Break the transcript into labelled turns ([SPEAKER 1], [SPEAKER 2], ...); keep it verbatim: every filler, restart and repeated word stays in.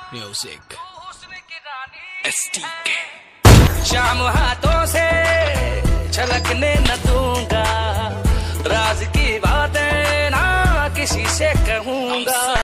[SPEAKER 1] Music एसटीके। शाम हाथों से छलकने न दूंगा, राज की बातें ना किसी से